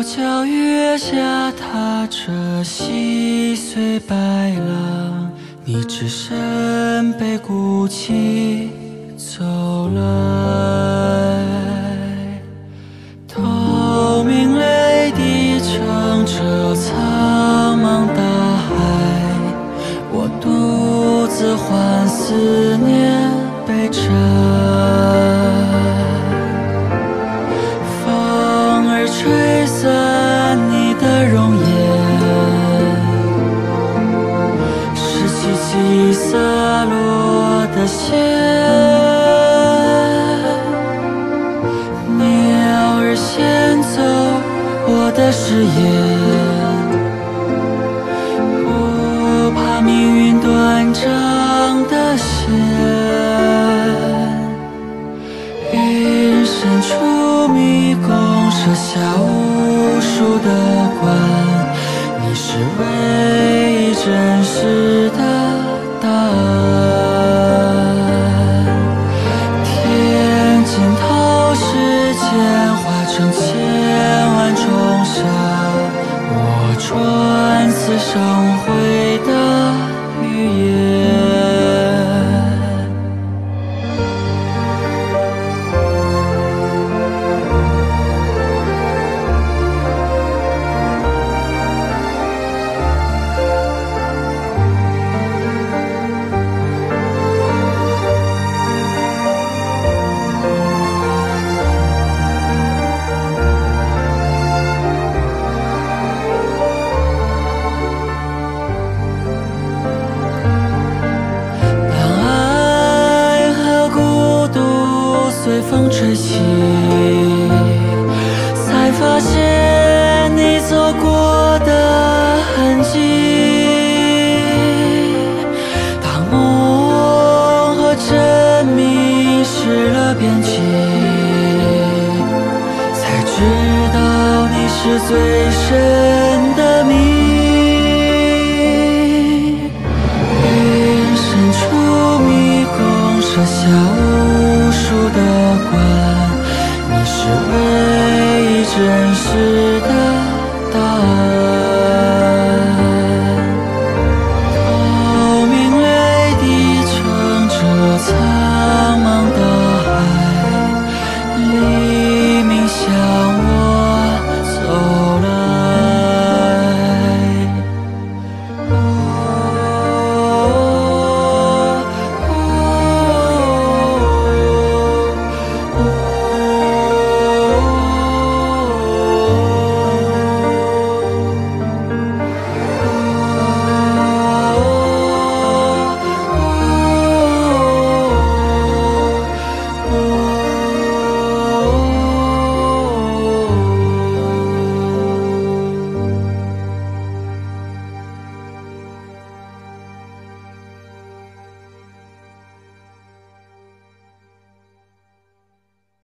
桥月下踏着细碎白浪，你只身被孤寂走来。透明泪滴澄澈苍茫大海，我独自换思念被摘。风儿吹散你的容颜，拾起几洒落的线，鸟儿衔走我的誓言，不怕命运断章的线。云深处迷宫设下无数的关，你是唯一真实的答案。天尽头时间化成千万重山，我转似生辉的语言。随风吹起，才发现你走过的痕迹。当梦和真迷失了边际，才知道你是最深的谜。云深处迷宫设下无数的关，你是唯一真